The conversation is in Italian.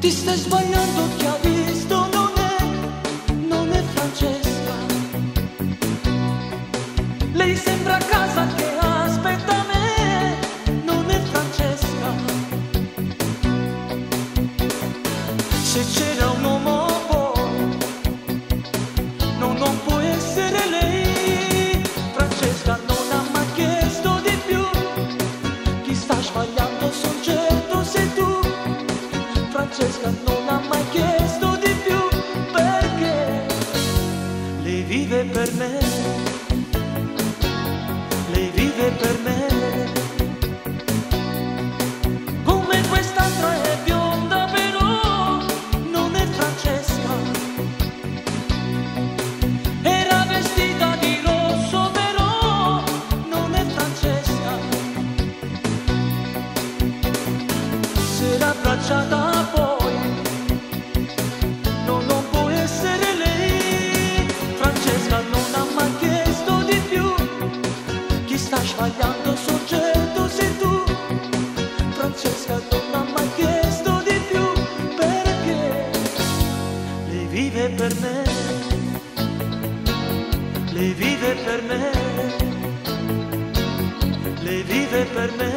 Ti stai sbagliando, chi ha visto non è Francesca. Lei sembra a casa che aspetta me, non è Francesca. Se c'era un uomo buono, non può essere lei. Francesca non ha mai chiesto di più, chi sta sbagliando son certo sei tu. Francesca non ha mai chiesto di più, perché lei vive per me, lei vive per me. Come quest'altra è bionda però non è Francesca. Era vestita di rosso però non è Francesca. Si era abbracciata poi, non può essere lei. Francesca non ha mai chiesto di più, chi sta sbagliando son certo sei tu. Francesca non ha mai chiesto di più, perché lei vive per me, lei vive per me, lei vive per me.